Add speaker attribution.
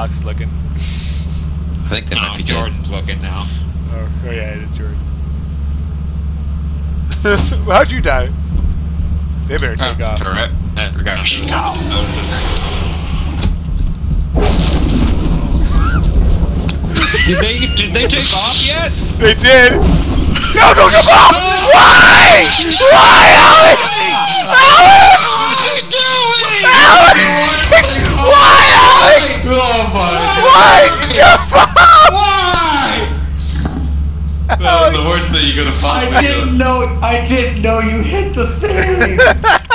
Speaker 1: Alex looking.
Speaker 2: I think that might be
Speaker 3: Jordan's looking now.
Speaker 1: Oh yeah, it is Jordan. Well, how'd you die? They better take off.
Speaker 3: Correct. I forgot. Did they take off yet?
Speaker 1: They did. No, no, come on! Why? Why, Alex? Alex!
Speaker 3: What are you doing?
Speaker 1: Alex! Why, Alex?
Speaker 3: Oh my!
Speaker 1: Why did you jump off?
Speaker 3: Why? That was the worst thing you could have possibly done.
Speaker 4: I didn't know you hit the thing!